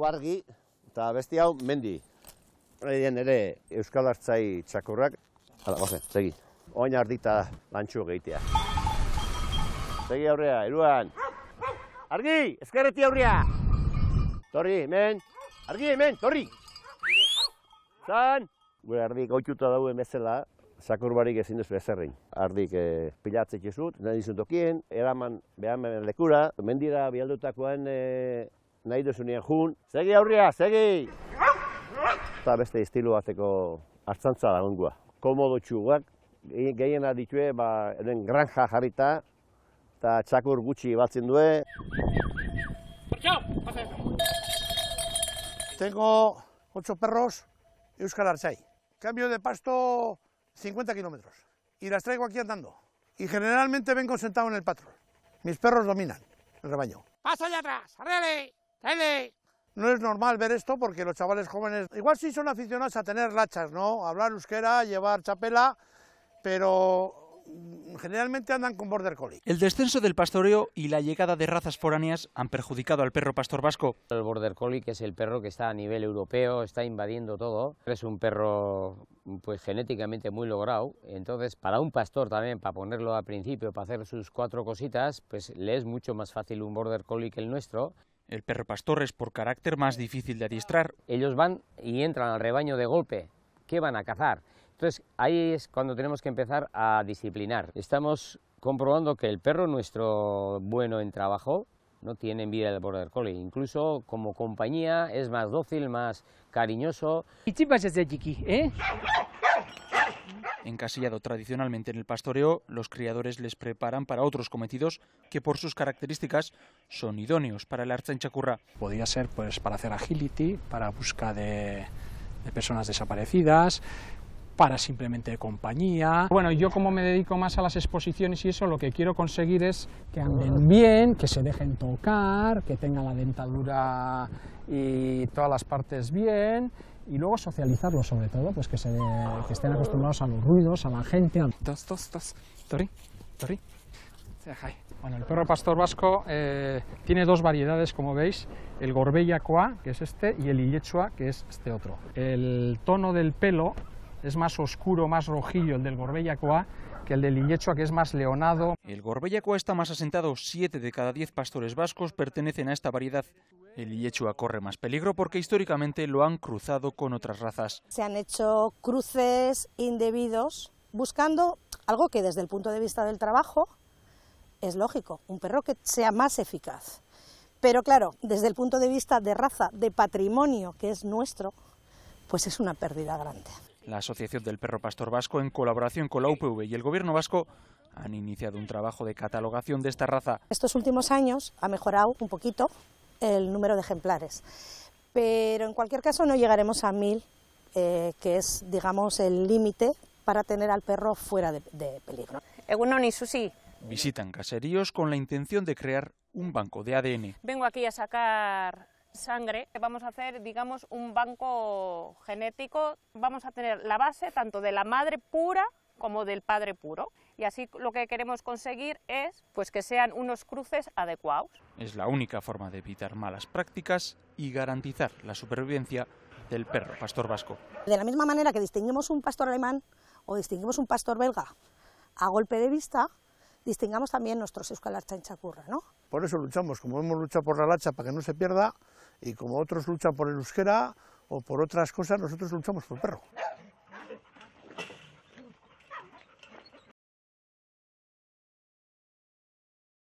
Bargi, eta besti hau Mendi. Horien ere Euskal Artzai txakurrak. Hala, goze, segi. Oin ardita lantxu gehitea. Segi aurrea, eruan. Argi, ezkerreti aurrea. Torri, hemen. Argi, hemen, torri. Zan. Gure ardik oituta dauen bezala, txakur barik ezin duzu ezerrin. Ardik pilatzek izut, nahi dizun tokien, eraman behan lekura. Mendira bialdutakoan nahi duzunean jun. Segi aurrea, segi! Eta beste estilu bateko hartzantza lagungua. Komodo txuguak, gehiena ditue, eren granja jarrita, eta txakur gutxi batzen due. Tengo 8 perros Euskal Artzai. Cambio de pasto 50 kilómetros y las traigo aquí andando. Y generalmente vengo sentado en el patrón. Mis perros dominan el rebaño. ¡Pasa allá atrás! ¡Arrele! ¡Tráele! No es normal ver esto porque los chavales jóvenes igual sí son aficionados a tener lachas, ¿no? Hablar euskera, llevar chapela, pero generalmente andan con border collie. El descenso del pastoreo y la llegada de razas foráneas han perjudicado al perro pastor vasco. El border collie, que es el perro que está a nivel europeo, está invadiendo todo. Es un perro pues genéticamente muy logrado, entonces para un pastor también, para ponerlo al principio, para hacer sus 4 cositas, pues le es mucho más fácil un border collie que el nuestro. El perro pastor es por carácter más difícil de adiestrar. Ellos van y entran al rebaño de golpe. ¿Qué van a cazar? Entonces ahí es cuando tenemos que empezar a disciplinar. Estamos comprobando que el perro nuestro bueno en trabajo no tiene envidia del border collie. Incluso como compañía es más dócil, más cariñoso. Encasillado tradicionalmente en el pastoreo, los criadores les preparan para otros cometidos que por sus características son idóneos para el Artzain-txakurra. Podría ser pues para hacer agility, para busca de personas desaparecidas, para simplemente compañía. Bueno, yo como me dedico más a las exposiciones y eso, lo que quiero conseguir es que anden bien, que se dejen tocar, que tengan la dentadura y todas las partes bien, y luego socializarlos sobre todo, pues que estén acostumbrados a los ruidos, a la gente. Bueno, el perro pastor vasco tiene 2 variedades, como veis, el gorbeiakoa, que es este, y el illetxua, que es este otro. El tono del pelo es más oscuro, más rojillo el del gorbeiakoa que el del illetxua, que es más leonado. El gorbeiakoa está más asentado, 7 de cada 10 pastores vascos pertenecen a esta variedad. El illetxua corre más peligro porque históricamente lo han cruzado con otras razas. Se han hecho cruces indebidos buscando algo que desde el punto de vista del trabajo es lógico, un perro que sea más eficaz. Pero claro, desde el punto de vista de raza, de patrimonio que es nuestro, pues es una pérdida grande. La Asociación del Perro Pastor Vasco, en colaboración con la UPV y el Gobierno vasco, han iniciado un trabajo de catalogación de esta raza. Estos últimos años ha mejorado un poquito el número de ejemplares, pero en cualquier caso no llegaremos a 1000, que es, digamos, el límite para tener al perro fuera de peligro. Egunon y Susi. Visitan caseríos con la intención de crear un banco de ADN. Vengo aquí a sacar sangre. Vamos a hacer, digamos, un banco genético. Vamos a tener la base tanto de la madre pura como del padre puro. Y así lo que queremos conseguir es pues, que sean unos cruces adecuados. Es la única forma de evitar malas prácticas y garantizar la supervivencia del perro pastor vasco. De la misma manera que distinguimos un pastor alemán o distinguimos un pastor belga a golpe de vista, distingamos también nuestros Euskal Artzain-txakurra, ¿no? Por eso luchamos, como hemos luchado por la lacha para que no se pierda, y como otros luchan por el euskera o por otras cosas, nosotros luchamos por el perro.